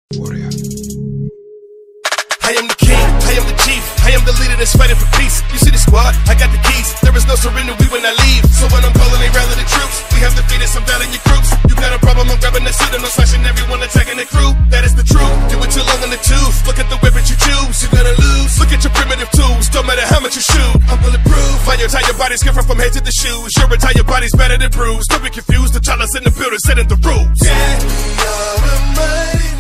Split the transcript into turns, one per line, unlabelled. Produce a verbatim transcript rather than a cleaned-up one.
Warrior. I am the king, I am the chief, I am the leader that's fighting for peace. You see the squad, I got the keys. There is no surrender, we will not leave. So when I'm calling, they rally the troops. We have defeated some down in your groups. You got a problem, I'm grabbing the suit and I'm slashing everyone attacking the crew. That is the truth, do it too long in the tooth. Look at the weapons you choose, you gotta lose. Look at your primitive tools, don't matter how much you shoot. I'm bulletproof, my entire body's different from head to the shoes. Your entire body's better than bruised. Don't be confused, the child is in the building, setting the rules. Yeah, we are the mighty